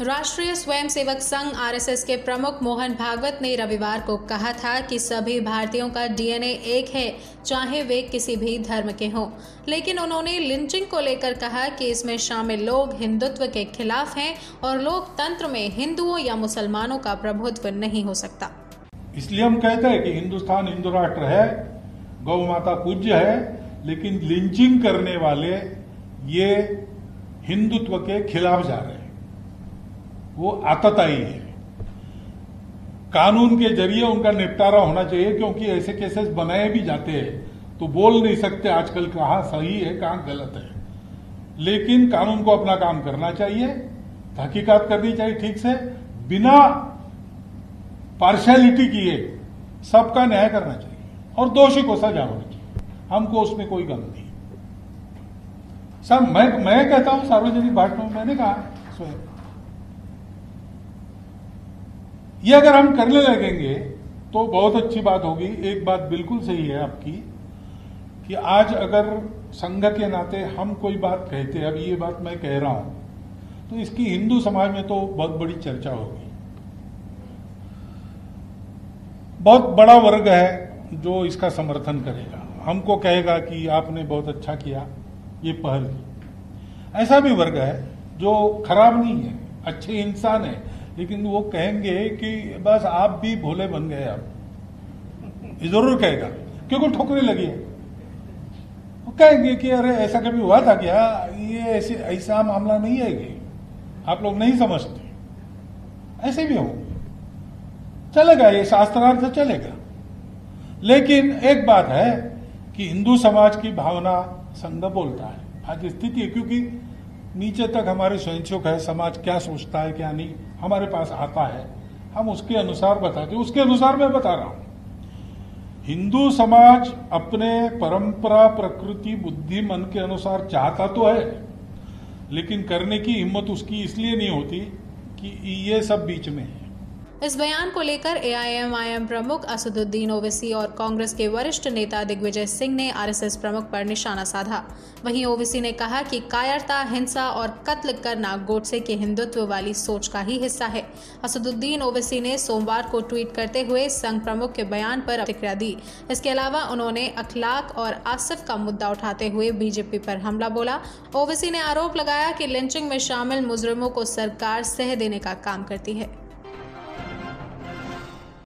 राष्ट्रीय स्वयंसेवक संघ आरएसएस के प्रमुख मोहन भागवत ने रविवार को कहा था कि सभी भारतीयों का डीएनए एक है, चाहे वे किसी भी धर्म के हों। लेकिन उन्होंने लिंचिंग को लेकर कहा कि इसमें शामिल लोग हिंदुत्व के खिलाफ हैं और लोकतंत्र में हिंदुओं या मुसलमानों का प्रभुत्व नहीं हो सकता। इसलिए हम कहते हैं कि हिंदुस्तान हिंदू राष्ट्र है, गौ माता पूज्य है, लेकिन लिंचिंग करने वाले ये हिंदुत्व के खिलाफ जा रहे हैं। वो आतताई है। कानून के जरिए उनका निपटारा होना चाहिए, क्योंकि ऐसे केसेस बनाए भी जाते हैं तो बोल नहीं सकते आजकल कहां सही है कहां गलत है। लेकिन कानून को अपना काम करना चाहिए, तहकीकात करनी चाहिए ठीक से, बिना पार्शियलिटी किए सबका न्याय करना चाहिए और दोषी को सजा होनी चाहिए। हमको उसमें कोई गम नहीं। सब मैं कहता हूं सार्वजनिक भाषणों में मैंने कहा स्वयं, ये अगर हम करने लगेंगे तो बहुत अच्छी बात होगी। एक बात बिल्कुल सही है आपकी कि आज अगर संघ के नाते हम कोई बात कहते हैं, अब ये बात मैं कह रहा हूं, तो इसकी हिंदू समाज में तो बहुत बड़ी चर्चा होगी। बहुत बड़ा वर्ग है जो इसका समर्थन करेगा, हमको कहेगा कि आपने बहुत अच्छा किया, ये पहल की। ऐसा भी वर्ग है जो खराब नहीं है, अच्छे इंसान है, लेकिन वो कहेंगे कि बस आप भी भोले बन गए। आप ये जरूर कहेगा, क्योंकि ठोकरे लगी है। वो कहेंगे कि अरे ऐसा कभी हुआ था क्या, ये ऐसा मामला नहीं है कि आप लोग नहीं समझते। ऐसे भी होंगे, चलेगा, ये शास्त्रार्थ चलेगा। लेकिन एक बात है कि हिंदू समाज की भावना संघ बोलता है, आज स्थिति है, क्योंकि नीचे तक हमारे स्वयंसेवक है, समाज क्या सोचता है क्या नहीं हमारे पास आता है, हम उसके अनुसार बताते हैं। उसके अनुसार मैं बता रहा हूं, हिंदू समाज अपने परंपरा प्रकृति बुद्धि मन के अनुसार चाहता तो है, लेकिन करने की हिम्मत उसकी इसलिए नहीं होती कि ये सब बीच में है। इस बयान को लेकर एआईएमआईएम प्रमुख असदुद्दीन ओवैसी और कांग्रेस के वरिष्ठ नेता दिग्विजय सिंह ने आरएसएस प्रमुख पर निशाना साधा। वहीं ओवैसी ने कहा कि कायरता, हिंसा और कत्ल करना गोडसे के हिंदुत्व वाली सोच का ही हिस्सा है। असदुद्दीन ओवैसी ने सोमवार को ट्वीट करते हुए संघ प्रमुख के बयान पर प्रतिक्रिया दी। इसके अलावा उन्होंने अखलाक और आसिफ का मुद्दा उठाते हुए बीजेपी पर हमला बोला। ओवैसी ने आरोप लगाया कि लिंचिंग में शामिल मुजरिमों को सरकार सह देने का काम करती है।